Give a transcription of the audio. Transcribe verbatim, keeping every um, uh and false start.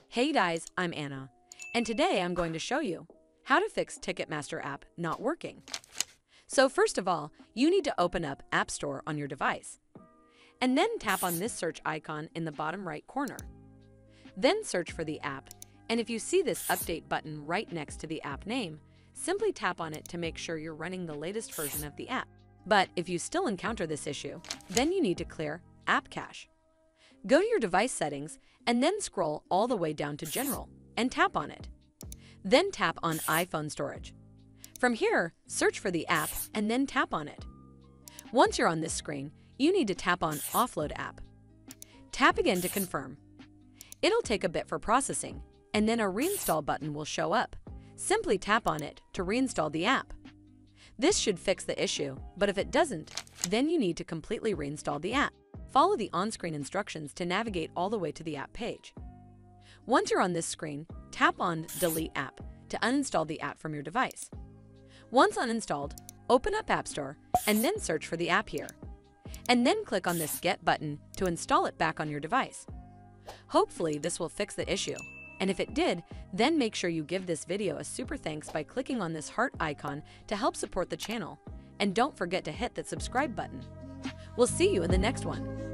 Hey guys, I'm Anna, and today I'm going to show you how to fix Ticketmaster app not working. So first of all, you need to open up App Store on your device, and then tap on this search icon in the bottom right corner. Then search for the app, and if you see this update button right next to the app name, simply tap on it to make sure you're running the latest version of the app. But if you still encounter this issue, then you need to clear App Cache. Go to your device settings and then scroll all the way down to General and tap on it. Then tap on iPhone Storage. From here, search for the app and then tap on it. Once you're on this screen, you need to tap on Offload App. Tap again to confirm. It'll take a bit for processing, and then a reinstall button will show up. Simply tap on it to reinstall the app. This should fix the issue, but if it doesn't, then you need to completely reinstall the app. Follow the on-screen instructions to navigate all the way to the app page. Once you're on this screen, tap on Delete App to uninstall the app from your device. Once uninstalled, open up App Store and then search for the app here. And then click on this Get button to install it back on your device. Hopefully this will fix the issue, and if it did, then make sure you give this video a super thanks by clicking on this heart icon to help support the channel. And don't forget to hit that subscribe button. We'll see you in the next one.